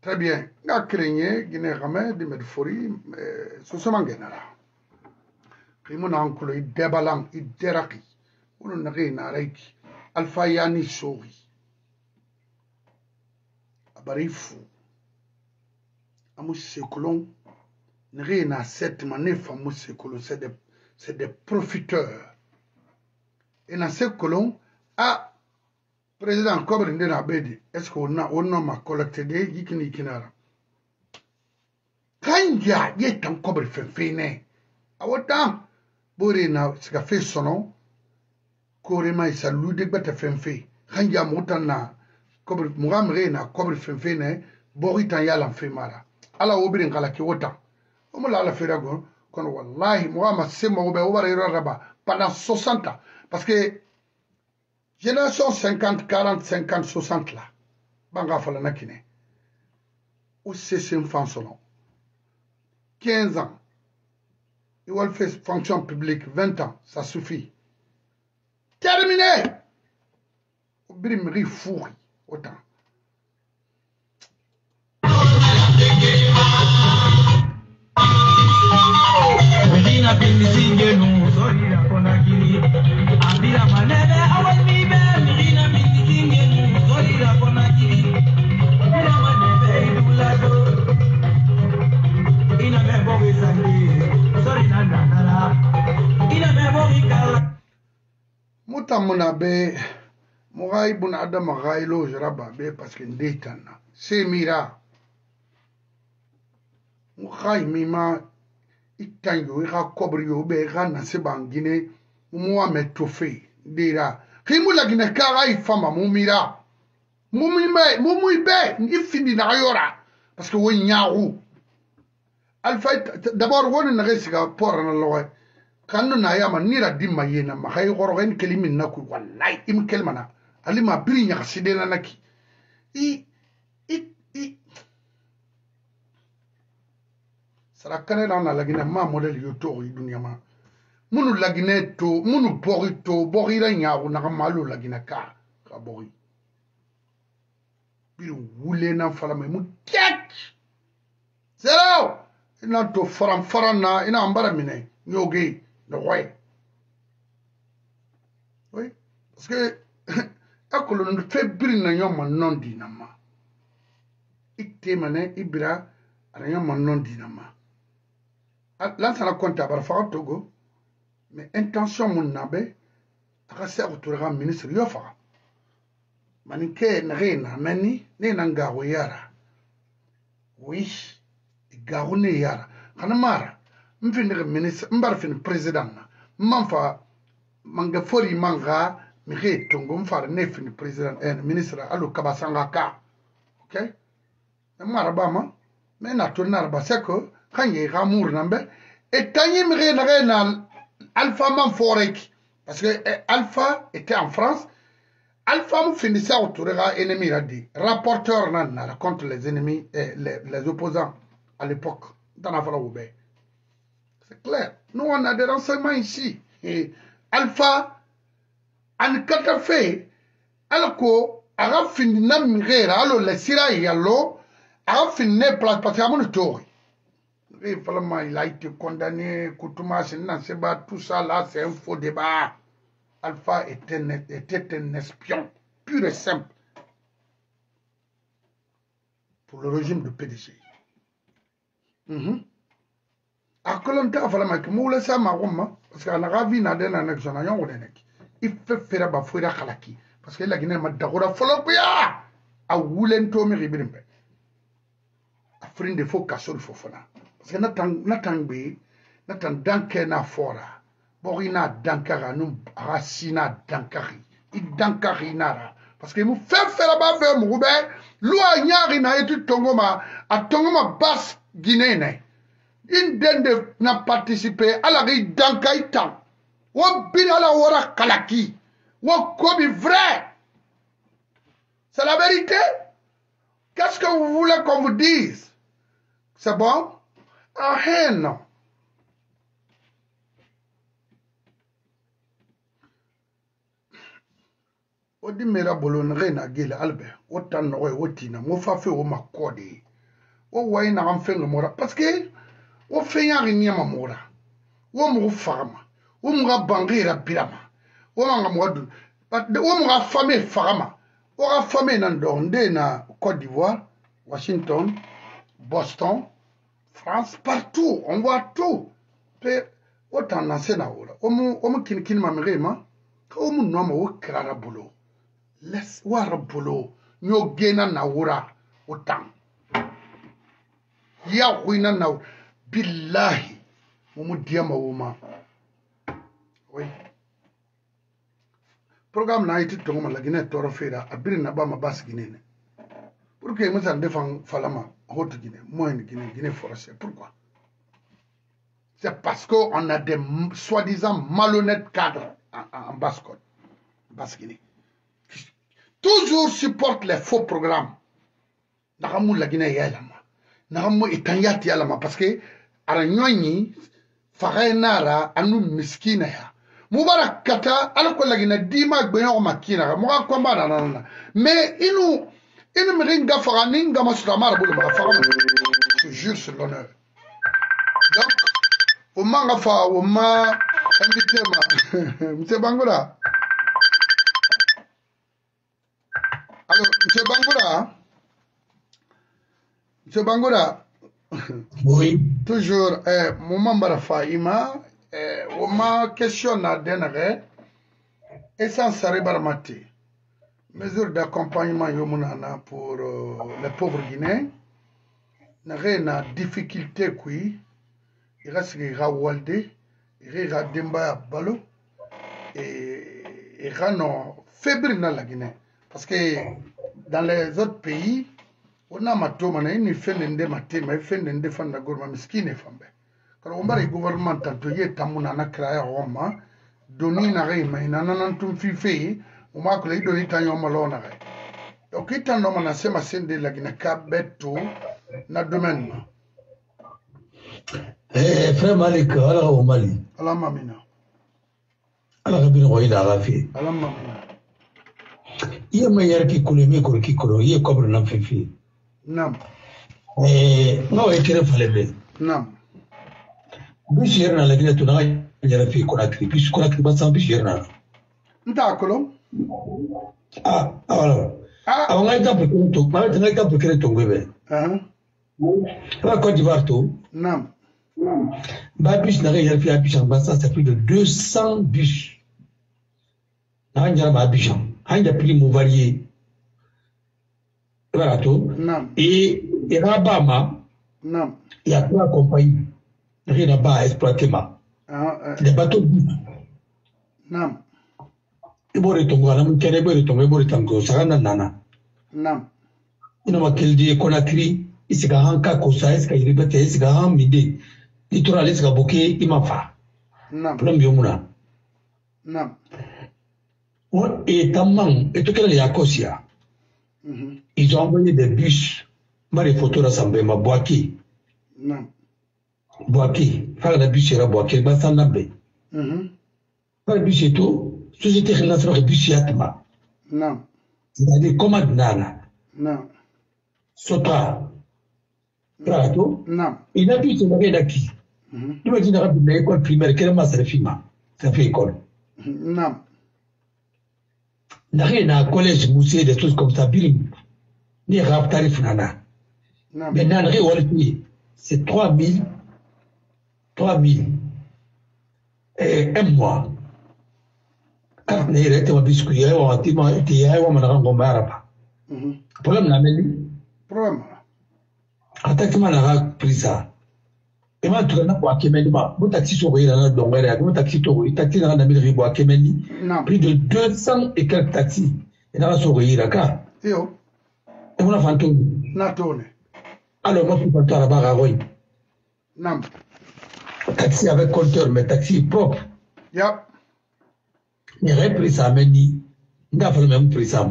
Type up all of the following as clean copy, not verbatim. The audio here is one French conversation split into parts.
Très bien. Nga krenye Guinée Ramé de Medfori Sosomangenara. Kimo na ankulo I debalang I deraki. Uno nage na reiki. Alpha Yani Sori. Abarifu. Amu sekolon. Nage na set manef amu sekolon. C'est des profiteurs. Et dans ce colon, président Kobre Ndena Bedi, est-ce qu'on a ma collecté de Yikini Kinara? Quand y a un Kobre Fene, à autant, Borina, ce qu'a fait son nom, Korema et sa loup de bête Fenfe, quand y a Moutana, Kobre Mouramrena, Kobre Fene, Boritan Yalan Femara, à la Obrin Kalakiwota. On me l'a fait d'agon, quand Wallahi, Mourama Sema Oberaba, pendant 60 ans. Parce que génération 50, 40, 50, 60 là, Banga Falanakine, où c'est ses enfants selon 15 ans, il va faire fonction publique, 20 ans, ça suffit. Terminé! Brimri fourri, autant. Moutamuna be Mouraï Bounada Maraïlo Jaraba be parce que Ndetana. C'est Mira. Mouraï Mima Itanyo ira Kobrio be ira Naseban Guinée Mohamed Tofé Dira. Kimula Guinée Karaï Fama Moumira. Moumouibe Nifini Nayora. Parce que oui Nyarou. Alpha d'abord on ne reste qu'à port en loin. Quand nous n'ayons nira dimma yena ma hay gorogen kelimin naku wallahi im kelmana ali ma biri nya sidena naki sarakane na lagina ma model yoto dunya ma munu lagine to munu borira nya na malu lagina ka bori biri wule na fala me mu tek zero ina to faram na ina ambara mine nyoge no way. Oui, parce que quand on fait briller un non dinama, il témane ibra rien non dinama. Là ça raconte à Barfa Togo, mais intention mon nabe, à se retrouver ministre yofa. Manike n'reina meni ne nangawo yara. Oui, garone yara. Kanamara. M'finir ministre, m'barfin président na, m'enfa manga fori manga mire tongo m'far nefin président ministre alu kabasanga ka, ok? M'arabama, mais na tournarba seko, kanye ramour nambe, et tanye mire na Alpha Manforek, parce que Alpha était en France, Alpha finissait autour de ennemi radi, rapporteur nan contre les ennemis, les opposants à l'époque, dans la Falaoube. C'est clair. Nous, on a des renseignements ici. Et Alpha, en fait, alors qu'on a fini de migrer, alors les Sira et Yallo, a fini de place parce qu'il y a mon tour. Il a été condamné, Koutouma, Seba, tout ça là, c'est un faux débat. Alpha était un espion, pur et simple, pour le régime de PDG. A kolonta fala ma ki mula sa ma gomma parce que na gavi na dena na xona yon wodenek il fait faire ba fuira khalaki parce que la guinée ma dagora folo ya a wulen to mi ribimbe a frinde fo kasol fofona parce que natan be natan danke na fora borina dankara num rasina dankari I dankari nara parce que mu fait faire ba be mu be loi nyari na etu tongoma a tongoma bas guinéenne. Indende n'a participé à la rue d'Ankaïtan. Ou bin à la Wara Kalaki. Ou Kobi vrai. C'est la vérité. Qu'est-ce que vous voulez qu'on vous dise? C'est bon? Ah, non. Odi mera bolon rena gele albe. Otan noe otina. Mofa fe o makode. o way na am fen mora parce que o fen ya ni ma mora o mu fama o mu ga bangira pirama o nga mo du o mu ga fame fama o ga fame nan do nde na Côte d'Ivoire, Washington, Boston, France, partout on voit tout pe autant na sena ora o mu kin ma mrema ko mu no ma o krara bolo les wara bolo nyo gena na ora autant ya huina na billahi mu diama woma oui programme na iti to ma lagine toro fera abiri na ba ma bas ginene pour que mu san defan falama haute Guinée moyenne Guinée forestière pourquoi c'est parce qu'on a des soi-disant malhonnêtes cadres en Basse-Côte, Basse-Guinée, qui toujours supportent les faux programmes. Nakamou la Guinée yalama, nakamou itanyati yalama parce que aranyoni farenara anu miskina ya. Mubarak kata alako la Guinée dima gbenyo makina, muga kwamba na mais inu mringa faraninga masudamara bulu magafara. Je jure sur l'honneur. Donc au mangafa au ma invité ma monsieur Bangoura. Alors monsieur Bangoura oui toujours moment barafa ima au ma question na denare essence baramati mesure d'accompagnement yomunana pour les pauvres Guinéens na difficulté qui il reste Walde, il reste Demba Balo et il reste fébrile dans la Guinée. Parce que dans les autres pays, on a matoma, il fait des matema, il fait des défenses de gouvernement, mais ce qui n'est pas fait. Quand on va le gouvernement, tant que tamuna na créé Roma, doni na reima, ina nanantum fifi, on m'a collé doni tanyo malona. Donc il t'en nomme na sema sende la Guinée kabeto na domaine. frère Malik, alors au Mali. Allah mamina. Alors rabbi no ida rafi. Allah mamina. Iya mayar ki kulemi ko ki koro iya kobre na fifi. Nam. No e tere falebe. Nam. Bishir na lagina tuna yara fi Conakry. Bish Conakry ba san bishir na. Nta kolo? Alors. On a exemple que to, ma tena exemple que to ngwebe. La Côte d'Ivoire tout. Nam. Bah, bus n'a rien fait à Abidjan, ça c'est plus de 200 bus. N'a rien à Abidjan. Il y a pris mon varié. Voilà tout. Et Rabama, il y a 3 compagnies. Rien à bas à exploiter. Les bateaux. Nam. Et bon, les tongs, on a un bon tango, ça n'a nana. Nam. Il y a quel dit Conakry, il s'est garanti que ça est-ce qu'il répète, il s'est garanti. Littoral est boké imafa. Problème yomuna. Nam. Et tamman, et tout quel est Akosia. Ils ont envoyé des bus. Marie photo rassemblée, ma boaki. Nam. Boaki. Faire la bus sera boaki, bah ça n'a pas. Faire le bus et tout, société relative bus yatma. Nam. C'est-à-dire, comment nana. Nam. Sota. Prato. Nam. Il a pu se marier d'acquis. Imagine rapidement l'école primaire, quelle masse de fima. Ça fait école. Nam. N'a rien à collège, musée, des choses comme ça, bilim. Ni rap tarif nana. Mais n'a rien c'est 3000. 3000. Et un mois. Quand il était un biscuit, on a dit, on a un problème n'a même. Problème. Attaquement n'a pris ça. Et moi, tu n'as pas Kemeni, mon taxi sur le Dongere, mon taxi sur le taxi dans la mairie de Kemeni, plus de 200 et quelques taxis. Et dans la souris, d'accord. Et on a fantôme. Alors, moi, je peux pas la barre à Roy. Non. Taxi avec compteur, mais taxi propre. Yep. Il y a pris ça, mais il n'a pas le même prix ça.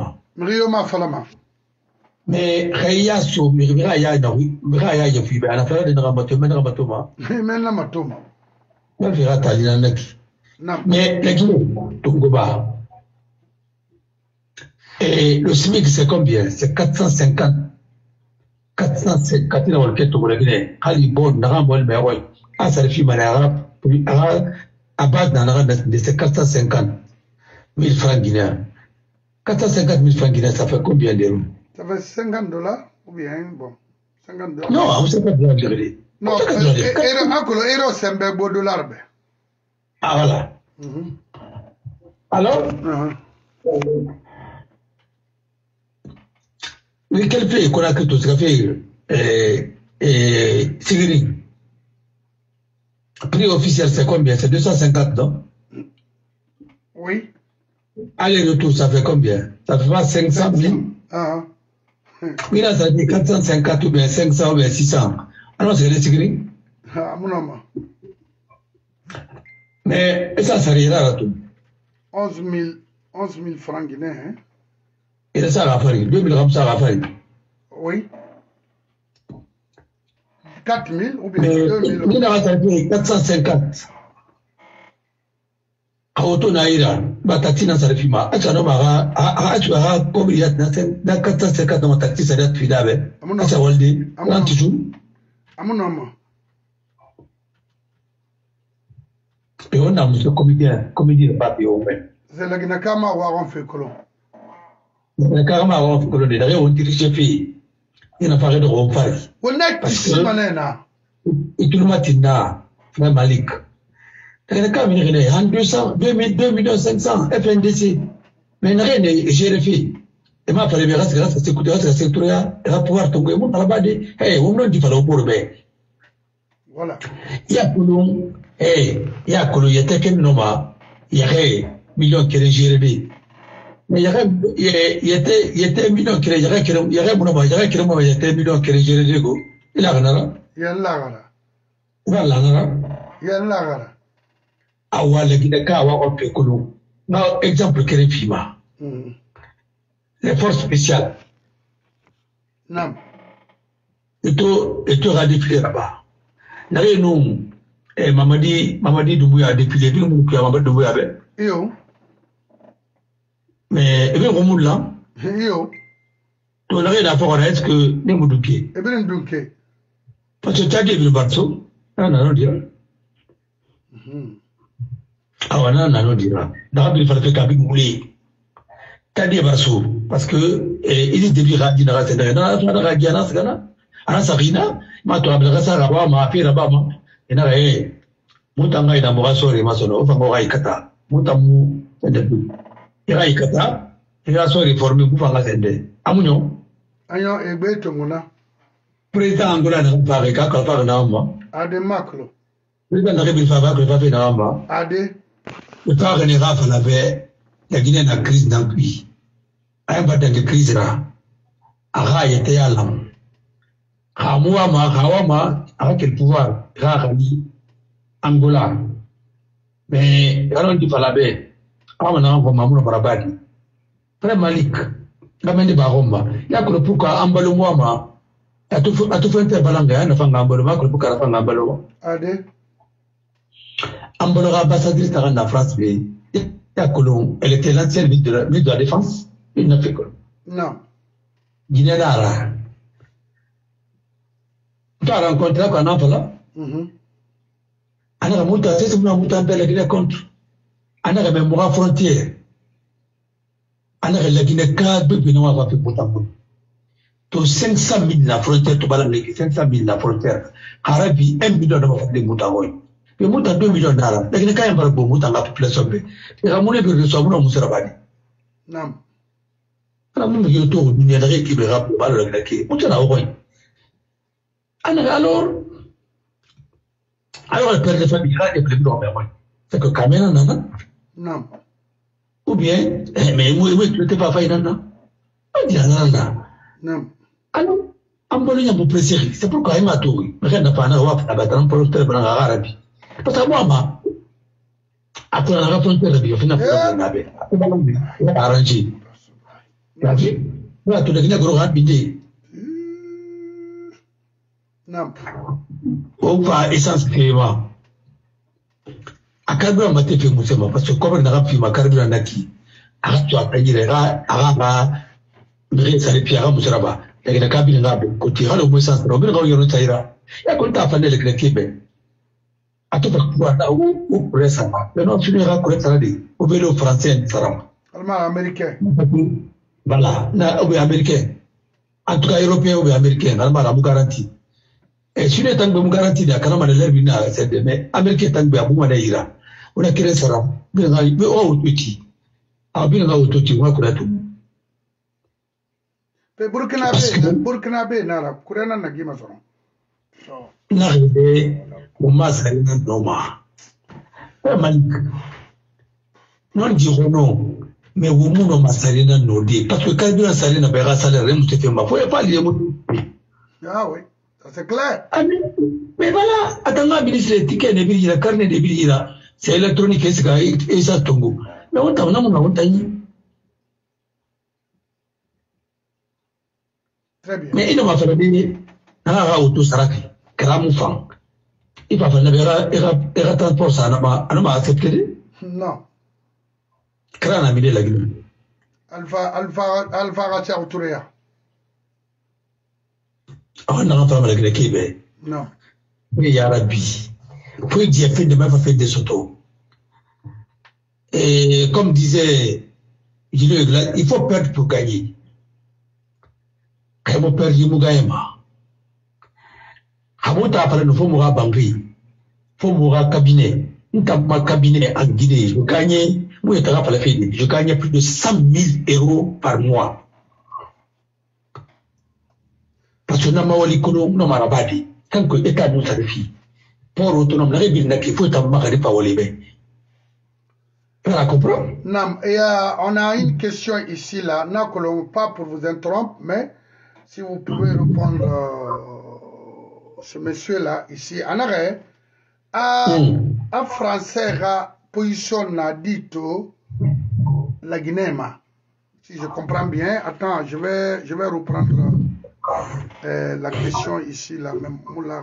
Mais Raya sur Miraya, Miraya, il y a une affaire de Ramatoma. Mais la matoma. Mais je vais t'aller dans mais les Tungoba. Et le SMIC, c'est combien? C'est 450. 450 na walke to bolagine hali bon na ngambol me wal asar fi malara à base de ces 450 000 francs guinéens. 450 000 francs guinéens, ça fait combien d'euros? Ça fait 50 $, ou bien, bon, 50 $. Non, on ne sait pas bien gérer. Non, euro, c'est un beau dollar. Ah, voilà. Alors, quel pays qu'on a que tout ça fait Sigiri? Prix officiel, c'est combien? C'est 250, non? Oui. Aller-retour, ça fait combien? Ça fait pas 500 000? Oui, là, ça fait 450 ou bien 500 ou bien 600. Alors, c'est les Sigiri? Ah, mon homme. Mais ça ira là tout. 11 000 francs guinéens. Hein? Et ça va faire. 2 000 comme ça va faire. Oui. 4 000 ou bien 2 000. Mais on va payer 450. A auto na ira. Batati na sarifima. Acha no maga. Acha comme il y a dans 450 dans taxi ça doit être là. Acha walde. Nantisu. Amonoma. Et on a monsieur comédie de papier au moins. C'est la Guinakama ou on fait colon. La Guinakama ou on fait colon. D'ailleurs, on dirige fille. Il n'a pas de refaire. On est ici, manena. Et tout le matin, frère Malik. La Guinakama, il est en 200, 2 500 FNDC. Mais rien n'est géré fille. Et ma femme, grâce à ce coup de grâce à elle va pouvoir tomber. Mon parabade, hey, on n'a dit pas le pour le voilà. Il y a Koulou, il y a Koulou, il y a Teken Noma, il y a millions qui gérés. Mais il y a millions qui gérés, il y a millions qui gérés. Il y a un il y a un lagara. Il y a un lagara. Il y a un lagara. Ah, ouais, le Guinée-Ka, on peut Koulou. Non, exemple, quel FIMA. Les forces spéciales. Non. Et tu as défilé là-bas. N'avez nous, Mamadi Doumbouya a défilé, nous qui avons Doumbouya avec. Yo. Mais, et bien, on moule là. Yo. Tu n'as rien à faire, est-ce que nous nous douquons? Et bien, douquons. Parce que tu as dit, le barceau, non, non, dire. Ah, non, non, dire. D'abord, il fallait faire mouler. Tu as dit, barceau, parce que, il est début radis dans la scène. Non, non, Radiana, c'est là. Ana Sarina, ma to abla sa raba ma fi raba ma ina re mutanga ina mo sore ma sono fa mo gai kata mutamu ende du ira ikata ira sore forme ku fa ngasende amunyo ayo egbe to ngona président angola na fa ka ka fa na ma ade maklo président na rebi fa fa na ma ade le fa ne ra fa la be ya Guinée na crise dans pays ay ba de crise ra aga yete ya lam Hawama, avec le pouvoir, Rarani, Angola. Mais, quand on dit Falabé, on a un Mamouna Barabadi. Frère Malik, Ramène de Baromba. Il y a que le pourquoi Ambalomama, à tout fait interbalanga, un enfant Ambaloma, que le pourquoi la Ambaloma. Ade. Ambalora ambassadrice de la France, mais il y a que l'on, elle était l'ancienne ministre de la Défense. Il n'a fait que. Non. Guinée-Nara. Tu as rencontré un enfant là? Ana muta c'est une muta de la Guinée contre. Ana la mémoire frontière. Ana la Guinée cadre de nous avoir fait pour t'appeler. Tu 500 000 la frontière tu balances 500 000 la frontière. Arabi 1 million de faire des mutawoy. Mais muta 2 millions d'ara. La Guinée quand même pour muta la population. Et ramone que le somme nous sera bani. Non. Ramone que tout nous n'aiderait qui me rappelle pas le Guinée. Muta la oy. Alors, le père de famille est plus grand, c'est que Kamena nana? Non. Ou bien, mais moi, tu n'étais pas fait nana? On dit nana. Non. Alors, en Bologna, vous préférez, c'est pourquoi il m'a tout. Rien n'a pas à voir avec un producteur dans l'Arabe. Parce que moi, après la raconter la vie, au final, il a arrangé. Tu as vu? Voilà, tu l'as gros rapide. Non. On va essence paiement. À carburant, ma tête fait moussement parce que comme on a pu ma carburant naki, à toi, à dire, à mais ça les pierres, moussraba. et la cabine là, côté halo mo sans robin go yoro taira. Ya kon ta fa ne le kebe. Ato ba kwa na ou pressa. Mais non tu ne ra ko tara di. O be le français saram. Allemand américain. Voilà, na ou américain. En tout cas européen ou américain, allemand la garantie. Et si les tangs me garantie da kana ma le bina c'est mais américain tang be abu ma da ira. On a créé saram. Be ga be o tuti. Abin ga o tuti wa ko da tu. Burkinabe nara kurena na gima sono na rebe o masari na noma malik non dire non mais vous mon masari na nodi parce que quand bien masari na bera salaire mu te fait ma faut pas lier mu ah oui ça c'est clair mais voilà atanga ministre ticket ne bilira carnet de bilira c'est électronique et ça tongo mais on t'a on t'a mais il m'a fait dire ah auto saraki karamu fan il va faire era transport ça n'a pas accepté non krana mi de la gueule alpha racha autoria on n'a pas mal de Québec non mais ya rabbi faut dire fait de même fait des autos et comme disait il faut perdre pour gagner. Quand vous perdez, vous gagnez. Vous avez un fonds de banque, fonds de cabinet. Vous avez un cabinet en Guinée. Vous gagnez, je gagne plus de 100 000 € par mois. Parce que nous avons l'économie, tant que l'État nous a fait, pour autonome, il faut que pas Olébé. On a une question ici, là, pas pour vous interrompre, mais si vous pouvez répondre ce monsieur-là, ici, en arrêt, un Français a positionné dito la Guinée. Si je comprends bien, attends, je vais reprendre la question ici, là, même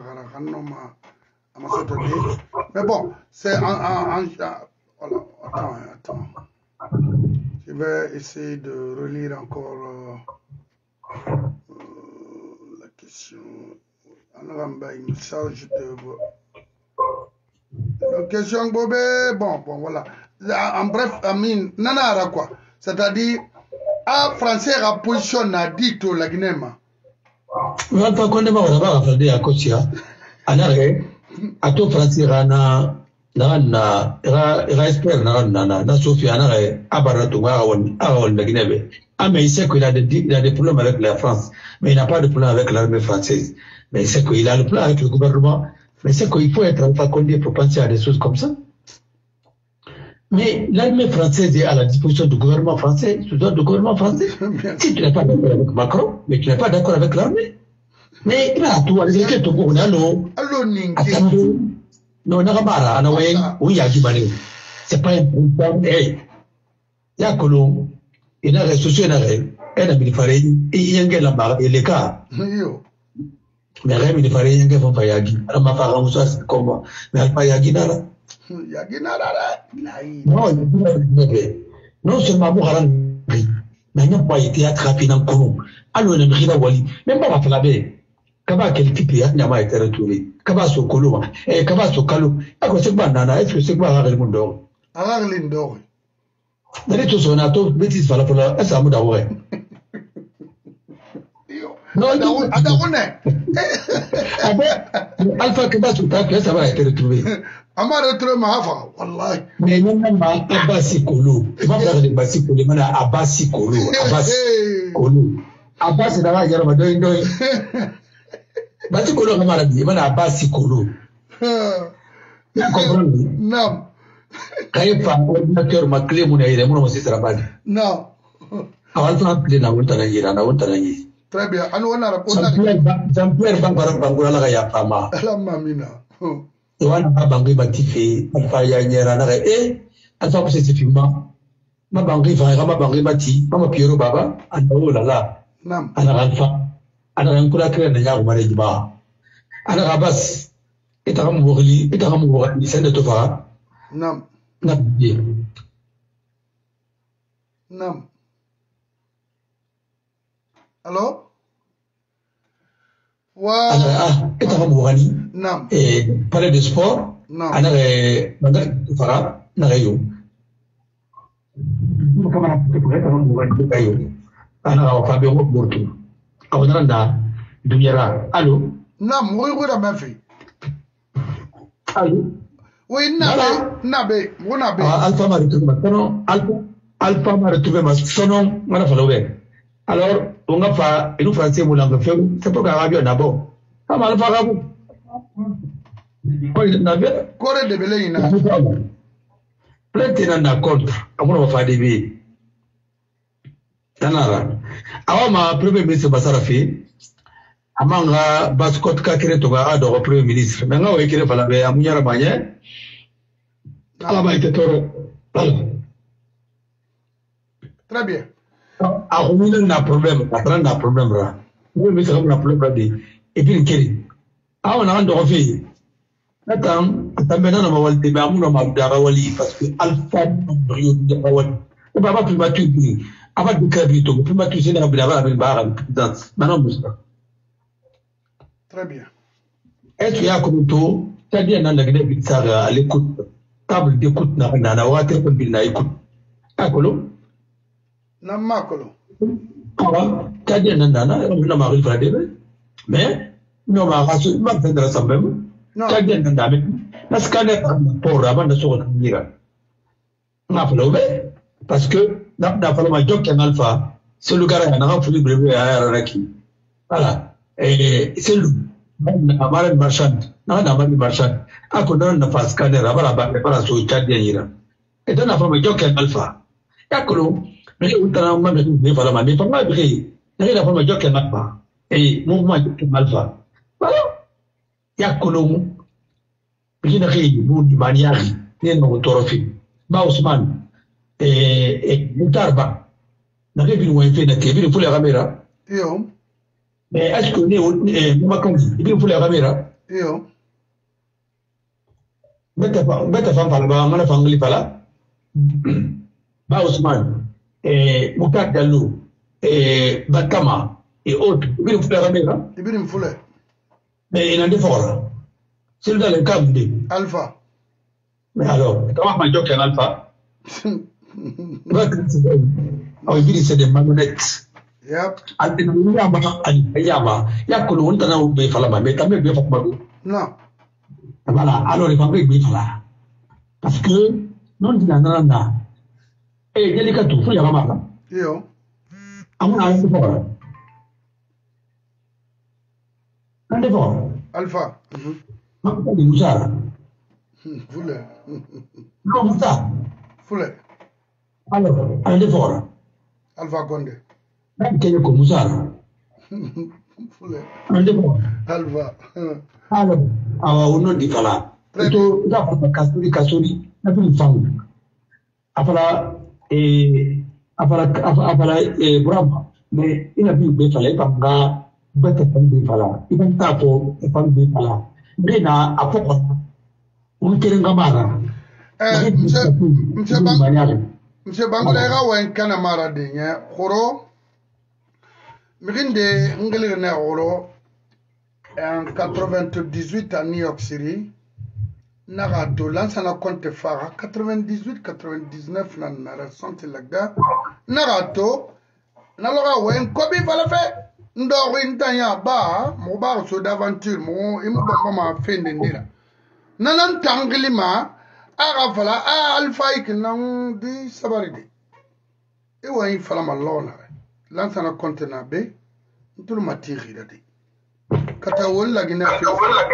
mais bon, c'est voilà, attends. Je vais essayer de relire encore la question. Il me charge de... La question, Bobé, bon, voilà. En bref, Amine, nanara quoi. C'est-à-dire, un Français a positionné à Dito la Guinée. On va pas qu'on est à Kotia. Anare, à tout Français, na espère na Sophia na abarato la Guinée. Ah mais il sait qu'il a des problèmes avec la France, mais il n'a pas de problème avec l'armée française. Mais il sait qu'il a le problème avec le gouvernement, mais c'est qu'il faut être en faculté pour penser à des choses comme ça. Mais l'armée française est à la disposition du gouvernement français, du gouvernement français. Si tu n'es pas d'accord avec Macron, mais tu n'es pas d'accord avec l'armée. Mais il a tout, allez, allô, attendez. Non, Nagamara, Anaway, oui, Yagibane. C'est pas important. Hey, Yakolo, il a resté elle a mis farine, et il y a un bar, et les cas. Mais rien, il fallait y avoir un payagi. Elle m'a fait un sauce comme mais elle pas yaginara. Non seulement vous avez mais n'a pas été attrapé dans le colon. Alors, le Rida Wali, même pas la baie. Kaba quel type il n'a pas été retrouvé. Kaba so kolo, et Kaba so kalo. À quoi c'est pas nana, est-ce que c'est quoi avec le monde d'or? Avec le d'or. Dans les tous on a tout, bêtise, voilà pour la, ça m'a d'avoué. Non, Alpha Kaba so tape, ça va être retrouvé. Ama retrouvé ma hafa, wallahi. Mais non, ma Abasi Kolo. Il va faire des Bassi Kolo, mais Abasi Kolo. Abasi Kolo. Abasi n'a pas à dire, Basi Kolo kamara bi mana Abasi Kolo. Ya comprendre? Non. Kai fa ordinateur ma clé mun ayire mun mo sisra bani. Non. Awal fa clé na wonta na yira na wonta na yi. Très bien. Anu wana rapport na Jean-Pierre Bangara Bangura la ya fama. Alama mina. Wana ba bangi batife alfa ya nyera na alfa ko c'est filma. Ma bangi fa ma bangi bati ma Pierrot baba ando la. Nam. Ana alfa. Ana rankula kire na ya umare jiba. Ana rabas ita kam wogli sende to fa. Nam. Nam. Nam. Allô? et t'as Mourani, et palais de sport, on a Fara, Narayo. Comment on a Fabio Borto. On a Dumiera. Allô? Non, moi, je n'ai fait. Allô? Oui, Nabe. Alpha m'a retrouvé maintenant. Alpha m'a retrouvé maintenant. On a fallu. Alors, on a fait, nous français, nous l'avons fait, c'est pour qu'Arabie en a bon. Ah, mais Alpha Rabou. Quoi, il n'avait? Quoi, de belé, il n'a plein de temps contre. À mon enfant, des bébés. Tanara. Avant, ma premier ministre Bassarafi, amanga Baskot Kakere Toga, de premier ministre. Maintenant, on écrit par la baie à Mounia Ramaya. À la baie de Toro. Très bien. Ah, on a un problème, on a un problème là. Oui, mais c'est un problème là. Et puis, Kiri. Ah, on a un refait. Attends, maintenant, on va le débat, on va le parce que Alpha, on va pas plus battre. Avant de créer du tout, plus battre, c'est la barre avec barre. Maintenant, très bien. Est-ce qu'il y a comme tout, c'est-à-dire, dans la grève, à l'écoute, table d'écoute, n'a pas de écoute. Ah, Colo? Namakolo. C'est-à-dire, n'a pas de mais, non, ma race, ma fait de la semaine. C'est-à-dire, n'a pas la scanner pour avant de se retenir. N'a pas l'obé, parce que, n'a pas le joke en alpha, c'est le gars qui a fait le brevet à Araki. Voilà. Et c'est le marine marchande, n'a pas de marchande. À côté d'un pas scanner, à la barre, à la souche, et d'un affaire de joke en alpha. Yakolo, mais où t'as un moment de Valama, mais pas mal de rien. Il y a la forme de joke en alpha. Et mouvement de alpha. Voilà. Yakolo, il y a du maniari, il y a un torofi. Bausman, et Moutarba, n'a pas vu une fait de Kevin pour la caméra. Mais est-ce que nous Makangi, il faut la caméra? Bête femme par là, on a fait un glipala. Bausman, et Moutar Dalou, et Batama, et autres, il faut la caméra. Mais il en a des forts. C'est dans le cas de Alpha. Mais alors, comment on joue Alpha? On dit c'est des malhonnêtes. Yep. Non. Voilà, alors il faut que là. Parce que, non, il y en a. Et il y a des cas tout, il y a pas Yo. À mon avis, c'est fort. Un effort. Alpha. Non, pas de Moussa. Foule. Non, Moussa. Foule. Alors, un effort. Alpha Condé. Quel est comme Moussa? Foule. Un effort. Alpha. Alors, au nom du Fala. Plutôt, il a pas de Kassori, il a plus de femme. Après, Brahma, mais il a plus de Fala, il a pas de Fala. Il a pas de Fala. Mais il a pas de Fala. On tient un gamara. Monsieur Bangolega ou un canamara de Horo Mrinde Ngelene Horo en 98 à New York City. Narato, lansana compte fara 98-99 na ressenté laga. Narato, naloga wen kobi falafe. Ndoro intanya ba, mo ba so d'aventure, mo imba ma fendendira. Nanan tanglima, aga fala a alfa iknan di sabaride. E wa in fala malona. Lansana compte na be, ntulu matiri dadi. Kata wala gina fe.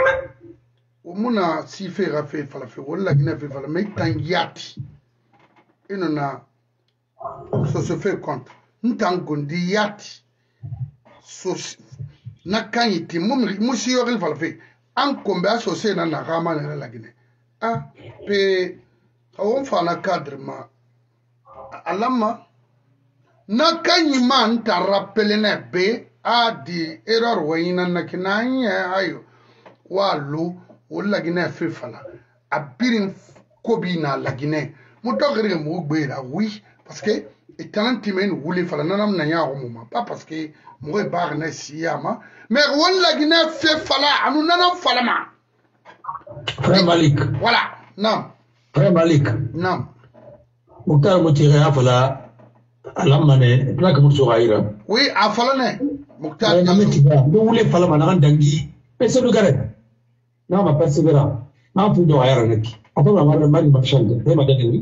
Muna sife rafe falafe wala gina fe fala mais tangiati inona so se fait compte ntangondi yati so nakanyiti musi yoril falafe an kombe associé na rama na la gine ah pe awon fana cadre ma alama nakanyi man ta rappeler na be a di erreur wayina nakina ayo walu wala gine fe fala abirin kobi na la Guinée. Mon dogre mo gbera oui parce que et talent timen wuli fala nanam na ya umuma pas parce que moi bar na siyama mais wala gina fait fala anu nanam fala ma frère Malik voilà non frère Malik non Mokhtar Motire afala alamane plak mutso gaira oui afala ne Mokhtar na metiba do wule fala mana dangi pese do gare na ma persevera na fu do ayara neki apana mari mafshande tema dadini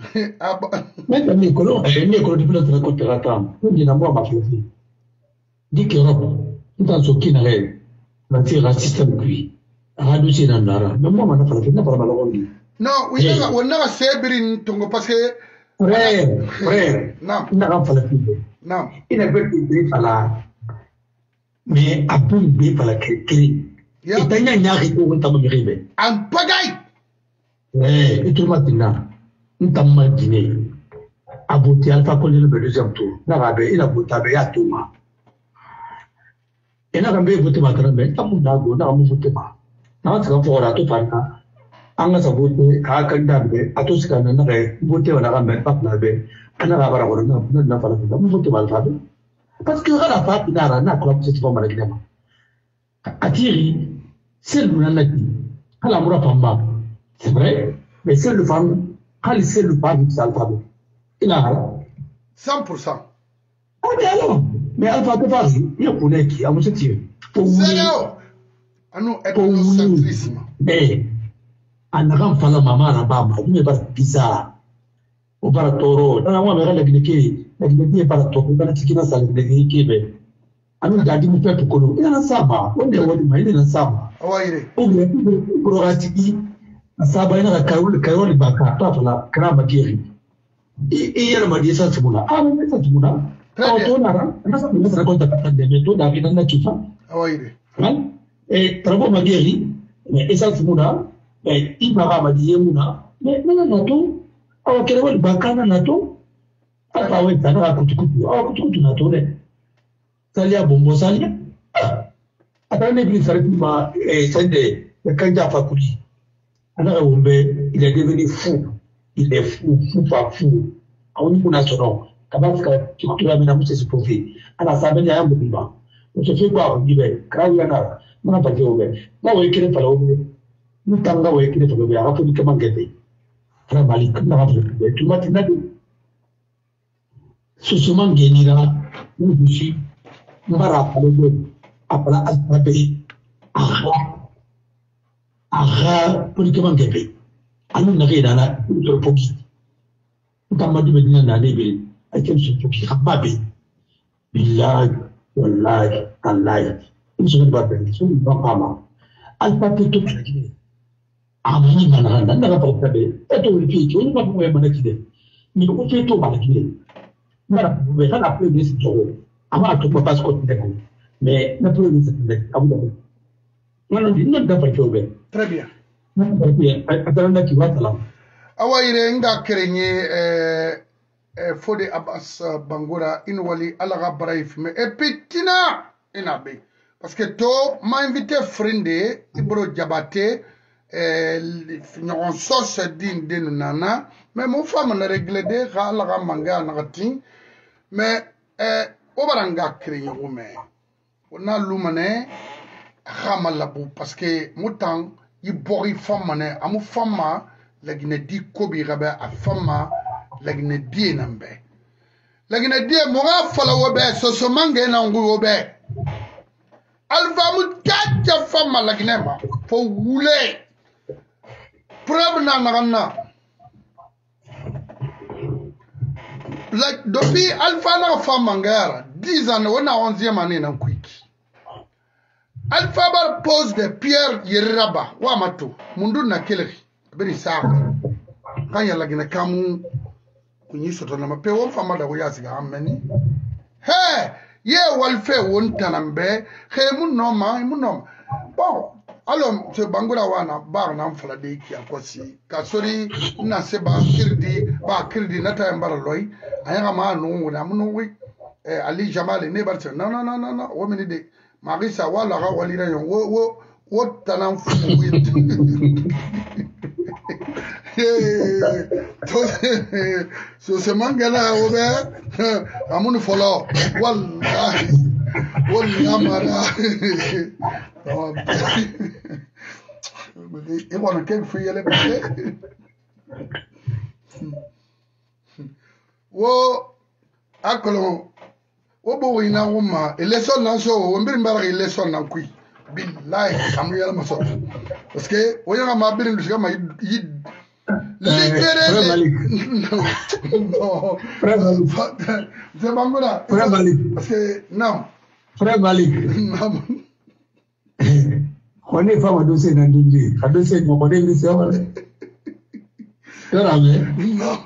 même les colons depuis notre côté de la trame, nous disons moi ma fille. Dit que l'Europe, tout en ce qui n'a rien, va tirer un système cuit, à radoucer dans l'ara. Mais moi, je ne pas mal. Non, oui, on a fait ton passé. Frère, non, il n'a pas fallu. Non, il n'a pas été fallu. Mais à peu près, il fallait créer. Et t'as n'y arrivé où on t'a arrivé. Un pagaille. Et tout le matin. Ntamma Guinée a voté Alpha Condé le deuxième tour. Il a voté à Touma. Et n'a pas voté maintenant, mais Tamunago n'a pas voté. N'a pas voté à Anga sa voté à Kandambe, à tous qui n'ont voté à la ramène, pas n'avait, à la Varona, n'a pas voté à parce que la femme n'a pas cette forme avec les mains. À Thierry, c'est le Nanaki, à la Mourapamba. C'est vrai, mais c'est le femme. C'est le pas du alphabet. Il a 100%. Ah, mais alphabet, il y a pour les qui a monsieur Thierry. C'est là. Ah non, ethnocentrisme. Mais, en avant, fala maman, la bamba, il n'est pas bizarre. Au baratoro, dans la moindre la Guinée, la Guinée est pas la toro, dans la Tikina, ça le Guinée, mais. À nous, garder mon peuple pour nous. Il y a un sabbat. On est au moins, il y a un sabbat. Ah ouais, il est. Pour ratiki. Saba ina Karoli baka tafala kana magiri iyar madisa tumuna mais ça tumuna to nara na sa mesa ko ta ta de to da ina na kifa awaire et trabo magiri mais esa tumuna mais ibara madiye muna mais na to aw Karoli baka na to ata we tana kutukutu na to ne salia bombo salia ata ne bi sarki ma sande kanja fakuli. Alors, il est devenu fou. Il est fou, pas fou. On y a son comment tu vas mener à ce profil. Alors, ça vient à un peu on se fait quoi, on dit, Kraouyana, on n'a pas fait au bé. Là, on écrit par l'eau. Nous t'en avons écrit par le bé, alors que nous comment gagner. Frère Malik, on n'a pas fait. Tu m'as dit, ce chemin gagnera, nous bouchons, nous va rappeler le bé, après l'alphabet, aha politiquement gebe anu nage dana to poki tamadu medina na lebe akem so poki hababe billahi wallahi allah inso ba ben so ba kama alfa to kide amani mana na pa tabe eto wi ki ba ko e mana kide ni ko fe to mana kide mara be kana pe be si to ama to pas ko ndeko mais na to ni se ndek abu très bien. Awaire nga kerenye Fode Abbas Bangoura inwali alaga braif me epitina inabe parce que to m'a invité frende Ibro Diabaté on sauce din den nana mais mon femme na réglé de alaga manga nagatin mais obaranga kerenye wume on a lumane Ramalabu parce que moutan il bori femme ne amu femme la gine di kobi rabe a femme la gine di nambe la gine di mo ga fala wobe so mange na ngu wobe alva mu kacha femme la gine ma fo wule preuve na na like depuis alpha na femme mangara 10 ans on a 11e année na kwiki Alpha Bar pose de pierre yeraba wa mato mundu na keleri beri saga kanya lagina kamu kunyi soto na mape won fama da woya siga ameni he ye walfe won tanambe he mun bon alors ce Bangoura wana bar na mfala de ki akosi kasori na se ba kirdi na ta mbara loy aya ma no na mun wi ali jamal ne bar non o mini de Marisa wala ga walira yon wo tanan fu So se mangala obe amunu follow wallahi wallahi amara e wana ken fu yele wo akolo wo bo wina woma election na so wo mbiri mbara election na kui billahi amu yala maso parce que wo yanga ma birin dusiga ma yid libéré non c'est bangura frère Malik parce que non frère Malik non on est femme de ces nandindi à de ces mo ko de c'est vrai Karame non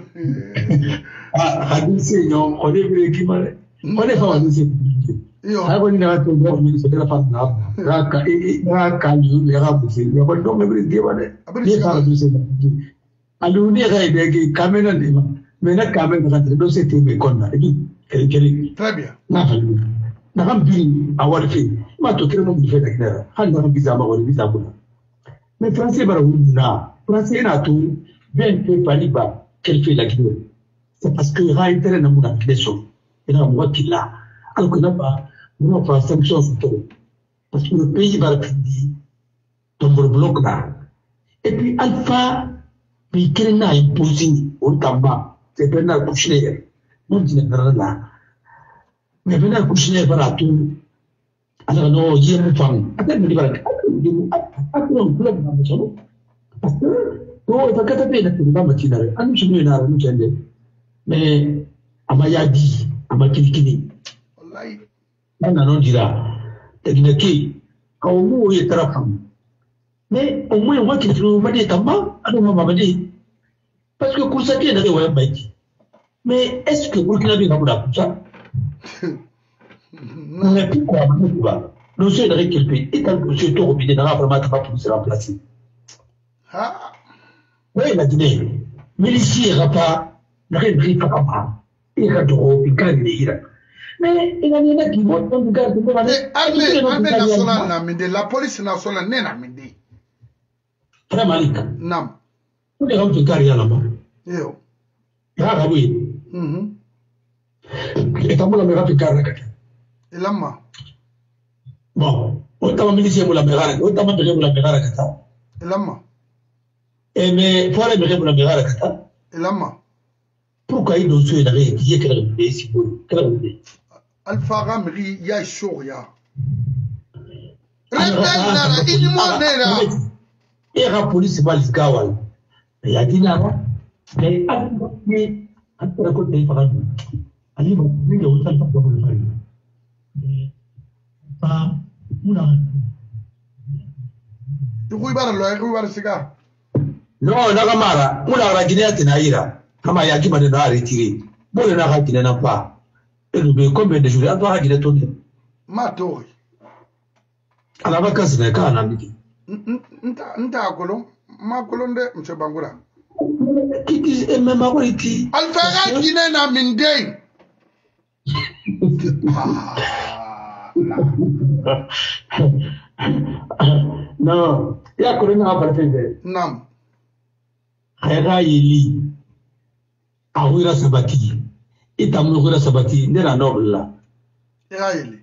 de ces non on est qui mal on est femme de ces I want to go to the Fatna, Raka, Raka, you have to say, but don't ever give it. I do near a camera, may not come and don't say to me, Conna. Très bien. Now, being our fee, but to kill me, Hannah Bizama or Bizabuna. Mais Français, now, Français, not to then pay Paniba, Kelfi like you. C'est parce que Raïter et Namuna Plesso, et là, moi qui là, alors que là-bas, nous faisons sanction sur tout. Parce que le pays va dit, tombe le bloc là. Et puis, Alpha, puis quel n'a imposé au Tamba, c'est Bernard Kouchner. Non, tu n'es pas là. Mais Bernard Kouchner va tout. Alors, non, il y a une femme. Attends, me dire, attends, bloc dans le salon. Parce que, oh, il va cater la tête, matinale. Ah, nous sommes là, nous sommes. Mais, à Mayadi, à Makilikini. Non dira, technique, au moins il est très femme. Mais au moins, moi qui trouve ma dit tamba, alors ma dit. Parce que Koussaki n'a rien dit. Mais est-ce que vous n'avez pas pour ça? Non, mais pourquoi nous sommes dans quel pays? Et tant que c'est tout robinet, n'a vraiment pas pu se remplacer. Ah! Oui, il a dit, mais ici, il n'y a pas, n'a rien pris par rapport. Il y a trop, il gagne les Irak. Mais il y a qui vont dans garde de l'armée nationale n'a mis la police nationale n'a mis. Frère Malik. Non. Vous les gens qui carrière là-bas. Yo. Ah oui. Et t'as pas la meilleure qui carrière. Et là-bas. Bon. Autant milicier pour la meilleure, autant pour la meilleure. Et là-bas. Et mais pour la meilleure pour la meilleure. Et là-bas. Pourquoi ils ont su d'aller dire que le pays si beau, que le pays. Alpha Ramri ya shoya. Rebella inimonera. Et la police va les gawal. Mais y a dit là, mais après côté par exemple, ali va lui au tal pas pour faire. Pas moula. Tu vois le cigare. Non, la gamara, moula la Guinée tenaïra. Kama ya kima de na retiré. Bon na ha Guinée n'a pas. Et nous combien de jours à toi Guinée tourner. Ma tori. À la vacance n'est qu'un ami. Nta kolon, ma kolon de M. Bangura. Qui est même à Wiki. Alpha Guinée na mindé. Non, il y a qu'on a pas fait. Non. Khayra yeli. Awira sabati. Itamugura sabati nera nobla. Khayra yeli.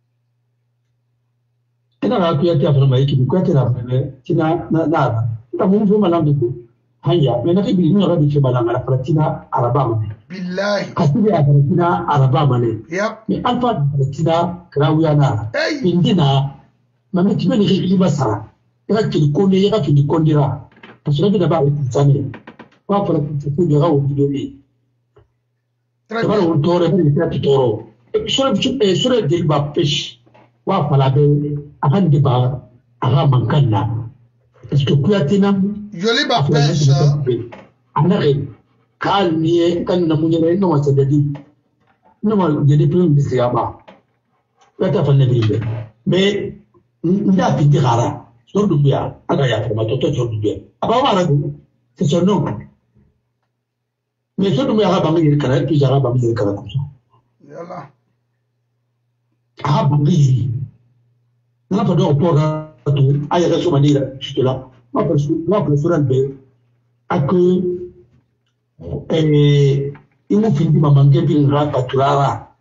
Ina na kuya ta fara ki ku ta na fara tina na ta mun zo malam du hanya me na tibi ni rabi ce malam ala faratina araba mu billahi kasibi a faratina araba mane yep me alfa faratina krawuya na indina mama tibe ni ki basara ira ki ko ne ira ki kondira to so da ba ku tsane wa fara ku da rawo bidori très bien on tore ni ta toro sura de ba fish wa fala be akan di ba aga mankanna est-ce que kuyatina joli ba pêche anare kalmiye kan na munyere no wasa dadi no ma jadi pun bisiya ba ta fa nabi be mais nda fi digara so du biya aga ya fa to so du biya aba wara du c'est son nom mais so du biya ba ngi kana tu jara ba ngi kana ko yalla ah ba ngi na pa do porta tu aya ga so manira ci la ma per su la per suran be à que il m'a fini de manquer une grande paturara.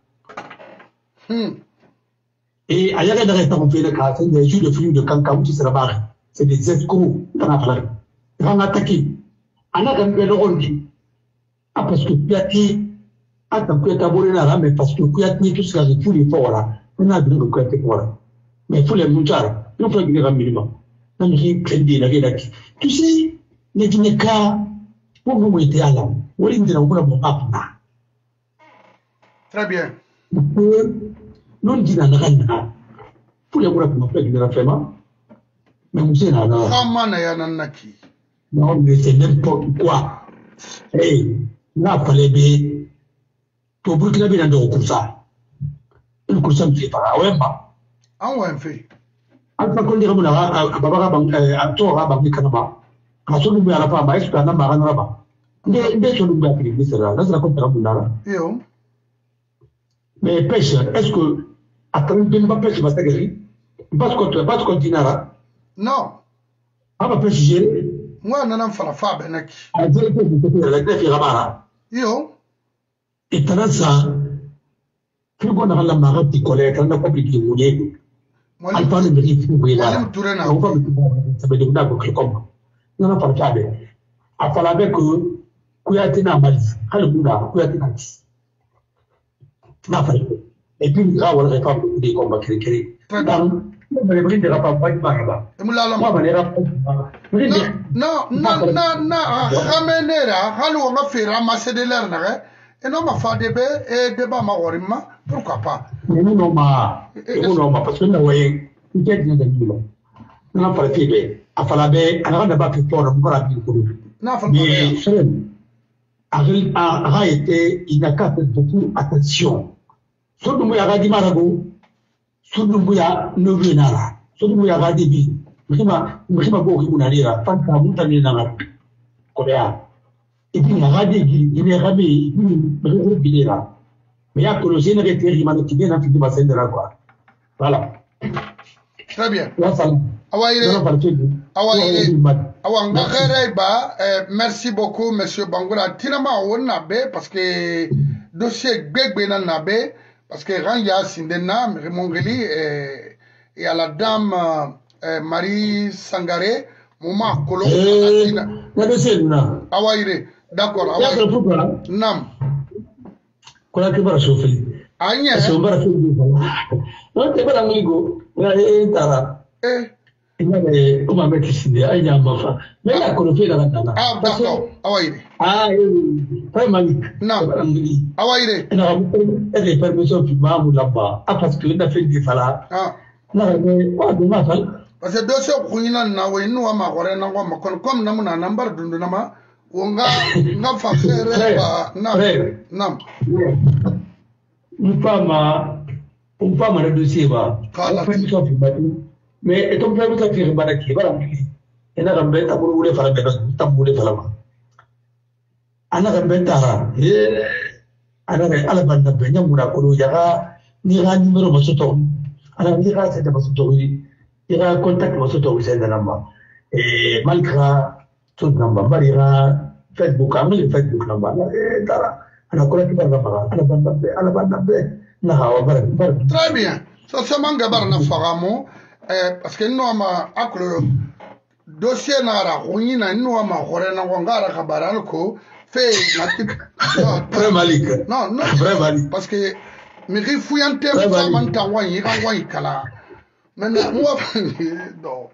Et à y aller dans le cas, c'est des jeux de fruits de cancun qui se rabattent. C'est des escrocs dans la plaque. Ils vont attaquer. On a un peu de rôle. Ah, parce que Kouyaté, ah, t'as pu établir là, mais parce que Kouyaté, tout ce qu'il y a de tous les forts là, on a besoin de Kouyaté pour là. Mais il faut les montrer. Il faut les minimum. Non, mais il faut les là. Tu sais, les Guinéens, pour vous aider à l'âme, vous voulez dire, vous voulez mon papa. Très bien. Non, dit dans la reine, pour les voir comment faire de la femme, mais vous savez, là, non, mais c'est n'importe quoi. Hey, là, fallait bien. Pour Burkina Faso, on a comme ça. Une course en fait par ouais, bah. Ah ouais, fait. Alpha Condé Ramona, à Babara, à Tora, Babi Kanaba. À son nouveau à la femme, à Espana, Maranaba. Dès que nous avons fait ça, là, c'est la compte Ramona. Mais pêche, est-ce que, à quand une bonne pêche, va s'aguerrir? Parce qu'on dinara. Non. Ah, ma pêche, j'ai. Moi, on a fait la femme, Benaki. À dire que vous êtes la greffe, Ramara. Yo. Et t'as ça. Plus qu'on a la marade qui collègue, on a compliqué, vous voyez. Alpha ne me dit plus, là. On va me dire, ça veut dire que comme. Non, non, pas le cas. À falloir que Kouyaté n'a pas dit. Alhamdoulilah, Kouyaté n'a dit. N'a pas dit. Et puis, là, on a réformé des combats créés. Donc, on va les dire à pas de barba. Moi, on va les rappeler. Non, ramenera, halu on va faire ramasser de l'air, et non, ma femme et débat ma warima, pourquoi pas? Non, non, parce que nous voyons, il y a des gens. Non, pas le fait. À falloir bien, on n'a pas pu faire un bon rapide pour nous. Mais, a été, il n'a qu'à faire beaucoup attention. Surtout, il y a des marabouts, surtout, il y a des nara, surtout, il y a des billes. Mais je beaucoup qui m'ont dit, tant qu'à vous, t'en es dans la Corée. Et puis, il y a des billes, il y a des billes, il y a des billes là. Mais il y a que le général qui est qui vient à finir de la quoi. Voilà. Très bien. Merci beaucoup, monsieur Bangoura. Tinama on nabe parce que dossier Gbegbe nabe parce que Ranya Sindena, Mongeli et à la dame Marie Sangaré, Mouma Kolo. D'accord. Nam. Kola ke bara sofeli. Anya. So bara sofeli. Non te bara ngigo. Na tara. Ina be o ma meti sinde anya mafa. Me ya ko fe daga tana. Ah d'accord. Awaire. Ah vraiment. Nam. Awaire. Ina ko e permission fi mamu lamba. Ah parce que na fe di fala. Ah. Na me wa do ma fal. Parce que dossier ko ina na we no ma gore na ko ma kon comme namuna number dundu na ma. Wonga fa faire ba nam une femme le dossier ba mais et ton père ta fille ba ki ba ramli ina rambe ta buru wure fara be ta buru fara ma ana rambe tara ana re ala banda be nyamura ko ya ni ga numéro ma soto ana ni ga c'est de soto il y a contact ma soto c'est de namba et malgré tout namba barira Facebook amul Facebook namba tara ana ko ki barba ba ala banda be na hawa bar très bien ça c'est manga barna fagamo parce que nous ma aklo dossier na ra hunina nous ma hore na ngara kabaral ko fait na très malik non très malik parce que mi ri fuyante fa man ta wani kan wani kala maintenant moi non.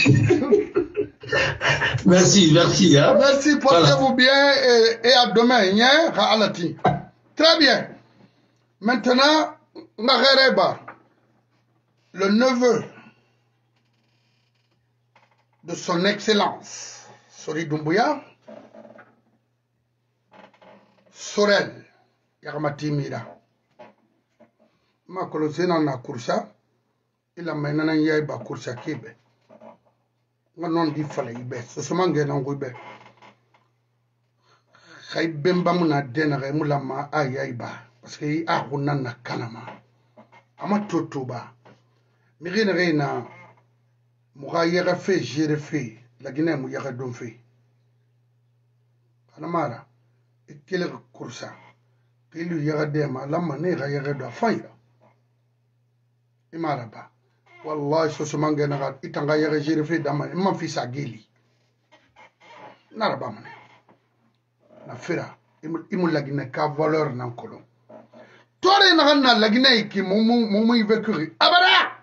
Merci. Hein? Merci, portez-vous bien et à demain. Très bien. Maintenant, Nagareba, le neveu de son excellence, Sori Doumbouya, Sorel, Yarmati Mira. Ma kolosena na kursa, il a maintenant y'a ba kursa kebe. Non di fale ibe so so mange na ngoibe khay bemba muna dena ga mulama ayay ba parce que a hunan na kanama ama toto ba mi rena mu ga yega fe jere fe la gine mu yaga don fe Anamara, et quel coursa. Qu'il lui y a des ma la manière à y avoir de faille. Imaraba. Wallah, ce se mangana, itanga y a géré d'ama, mon fils a geli. Narabamane. Na fera, imu lagine ka valeur nan kolon. Tore na lagine ki momo y vécu. Abara!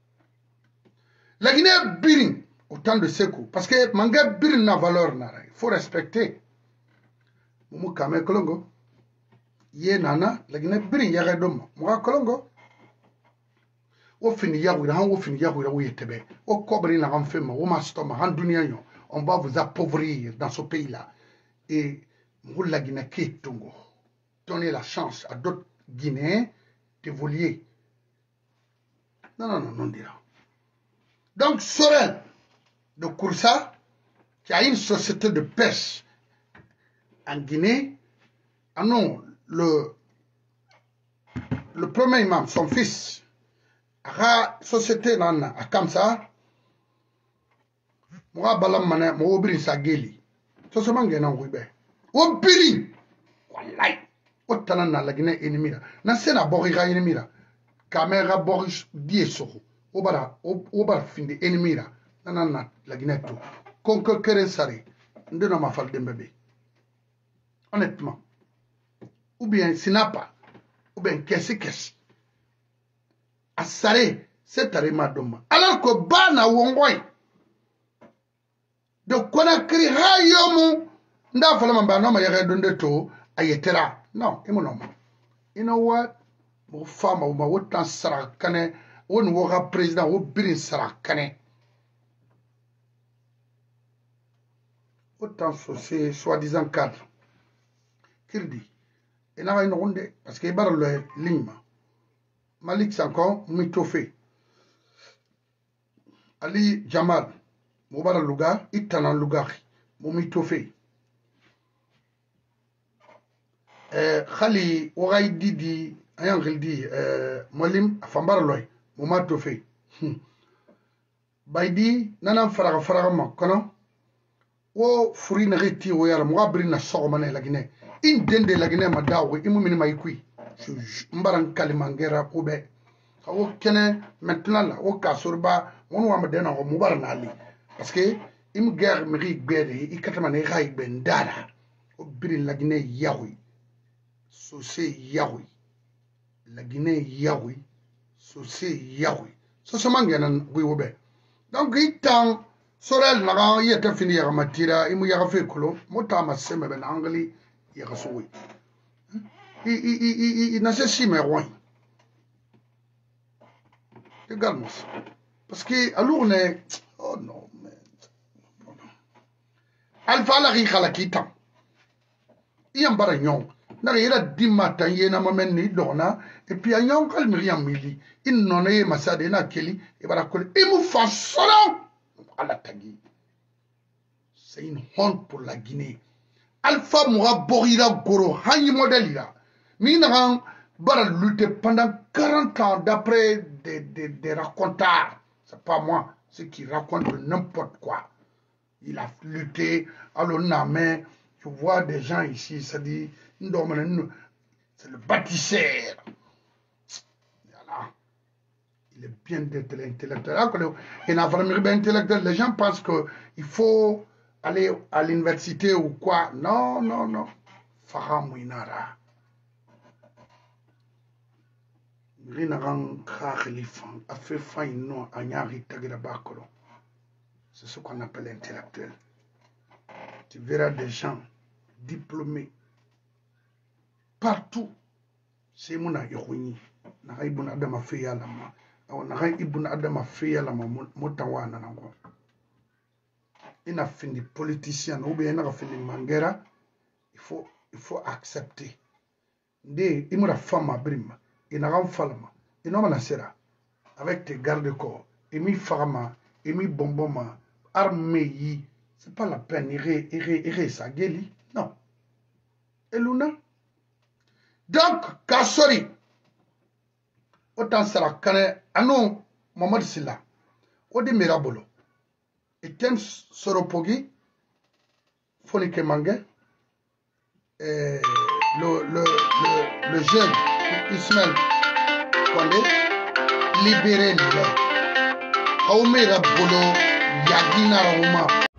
Lagine birin, autant de secours. Parce que manga birin na valeur nara. Il faut respecter. Momo kame kolongo. Ye nana lagine birin yaga doma muga kolongo o fini yagura han o fini yagura o yetebe o kobri na kan fema o mastoma han dunia yo on va vous appauvrir dans ce pays là et mugu lagine ke tongo donner la chance à d'autres Guinéens d'évoluer. Non dira. Donc Sorel de Koursa qui a une société de pêche en Guinée, ah non, le premier imam, son fils, a société nana a comme ça, moi balam mané, moi obri sa geli, so se mange na wibe, obri, wallahi, otana na la Guinée ennemie na sena borira ennemie la, caméra boris diesoro, obara finde ennemie la, na la Guinée tout, conquérir sari, ndena ma fal dembebe, honnêtement, ou bien sinapa. Ou bien qu'est-ce à Saré, c'est arima doma. Alors que Bana Wongway de Konakri Hayomu, n'a pas le Bana Maya de to, ayetera. Non, et mon homme. You know what? Mon femme ou ma wotan Sarakane, ou nous aura président ou Birin Sarakane. Autant c'est soi-disant cadre. Qu'il dit? Il n'a pas une ronde parce qu'il barre le ligne. Malik Sanko, Mitofe. Ali Jamal, Moubara Lugar, Itanan Lugar, Mitofe. Khali, Ouray Didi, Ayangil Di, Molim, Afambar Loy, Moumatofe. Baidi, Nanam Faragama, Kono, O Furina Reti, Ouya, Mouabrina Soromane, la Guinée. Indende la Guinée Madawi, Imumini Maïkui. Mbaran Kalimangera Oube. Au Kene, maintenant là, au Kasurba, on va me donner un moubar nali. Parce que, il me guerre Mirik Bede, il catamane Raïk Bendara. Au Birin la Guinée Yahoui. Saucé Yahoui. La Guinée Yahoui. Saucé Yahoui. Ça se mange en Oube. Donc, il tend, Sorel Naran, il était fini à Matira, il m'a fait colo, Motama Seme Ben Angli, il a sauvé. Il n'a cessé mes rois. Regarde-moi ça. Parce que, alors on est. Oh non, mais. Alpha la riche à la quitte. Il y a un baragnon. Il y a 10 matins, il y a un moment ni donna. Et puis, il y a un calme rien mili. Il n'en est ma sadena kelly. Et voilà, il me fait solo à la tagui. C'est une honte pour la Guinée. Alpha Moura Borira Goro, Hani Modelira. Minarang bara lutter pendant 40 ans d'après des racontards. C'est pas moi, ceux qui racontent n'importe quoi. Il a lutté, alors mais je vois des gens ici, ça dit, c'est le bâtisseur. Voilà. Il est bien d'être intellectuel. Il n'a vraiment bien intellectuel. Les gens pensent qu'il faut aller à l'université ou quoi. Non. Fahamouinara. C'est ce qu'on appelle intellectuel. Tu verras des gens diplômés partout. C'est mon aïrouni. N'a ibn Adam a fait à la main. N'a ibn Adam a fait à la main. Motawana nango. Il a fini politicien ou bien il a fini mangera. Il faut accepter. Dès il m'a femme à brime. Il n'a pas fait il n'a sera avec tes gardes-corps, et mi farama, et mi bonboma, armée, c'est pas la peine, iré, ça guéli, non. Et Luna. Donc, Kassori, autant sera cané, anon, Mamad Silla, Odi Mirabolo, et Tem Soropogi, Fonike Mange, le jeune Ismaël Condé libéré les Aoumé Rabolo Yagina Raouma